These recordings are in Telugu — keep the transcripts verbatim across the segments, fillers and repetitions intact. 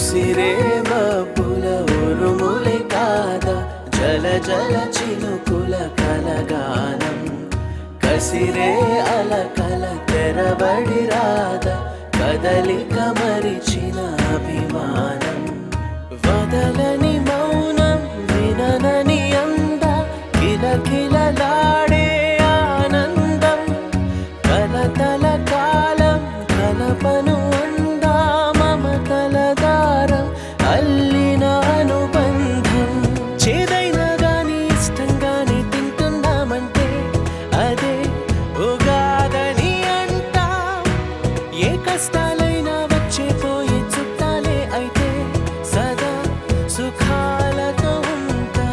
ఉసిరే మబ్బుల ఉరుములే కాదా జల జల చినుకుల కలగానం కసిరే అలకల తెరబడి రాదా కదలిక మరిచిన అభిమానం వదలని మౌనం విననని అంద కిలకిలలాడే ఆనందం కలతల కాలం కలపను అందా మమతల దారం అల్లిన అనుబంధం చేదైనా గాని ఇష్టంగానే తింటున్నామంటే అదే ఉగాదని అంటా ఏ కష్టాలైనా వచ్చే పోయే చుట్టాలే అయితే సదా సుఖాలతో ఉంటా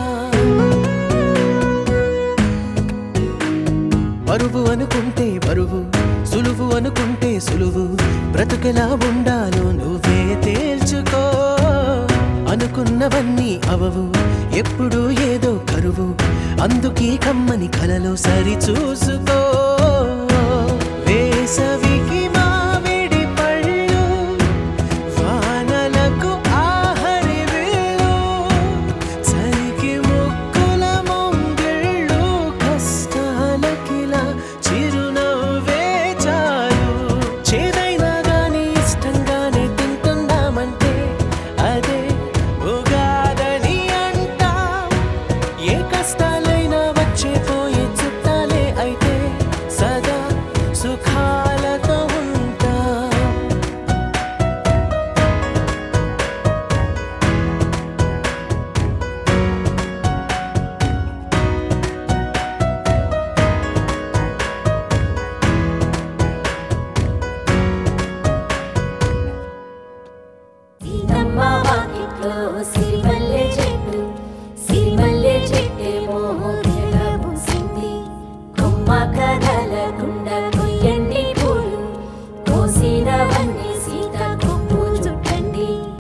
బరువు అనుకుంటే బరువు సులువు అనుకుంటే సులువు బ్రతుకెలా ఉండాలో నువ్వే తేల్చుకో అనుకున్నవన్నీ అవవు ఎప్పుడు ఏదో కరువు అందుకే కమ్మని కలలో సరి చూసుకో